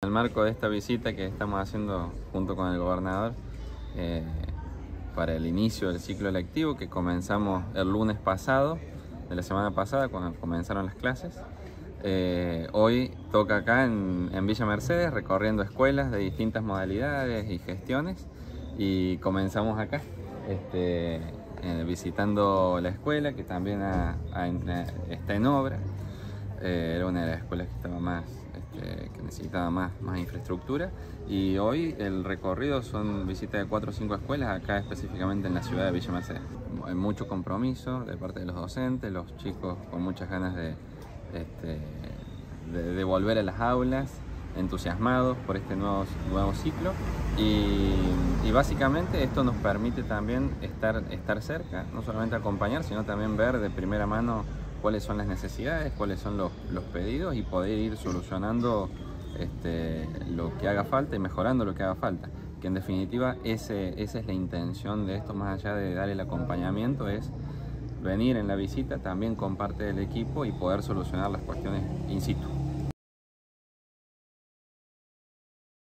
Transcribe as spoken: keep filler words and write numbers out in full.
En el marco de esta visita que estamos haciendo junto con el gobernador eh, para el inicio del ciclo lectivo que comenzamos el lunes pasado, de la semana pasada, cuando comenzaron las clases, eh, hoy toca acá en, en Villa Mercedes, recorriendo escuelas de distintas modalidades y gestiones, y comenzamos acá, este, eh, visitando la escuela que también ha, ha, está en obra. Eh, era una de las escuelas que estaba más, este, que necesitaba más, más infraestructura, y hoy el recorrido son visitas de cuatro o cinco escuelas acá específicamente en la ciudad de Villa Mercedes. Hay mucho compromiso de parte de los docentes, los chicos con muchas ganas de, este, de, de volver a las aulas, entusiasmados por este nuevo, nuevo ciclo, y, y básicamente esto nos permite también estar, estar cerca, no solamente acompañar, sino también ver de primera mano cuáles son las necesidades, cuáles son los, los pedidos, y poder ir solucionando este, lo que haga falta y mejorando lo que haga falta. Que en definitiva ese, esa es la intención de esto, más allá de dar el acompañamiento, es venir en la visita también con parte del equipo y poder solucionar las cuestiones in situ.